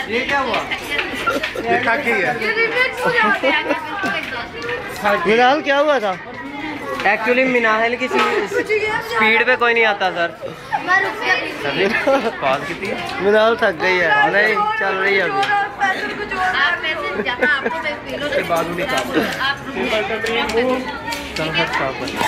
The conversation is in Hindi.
ये क्या हुआ? ये खाकी है। मिनाल क्या हुआ था? एक्चुअली मिनाहल की स्पीड पे कोई नहीं आता सर। कॉल कितनी है? मिनाल थक गई है, नहीं चल रही है अभी। बाजू निकाल।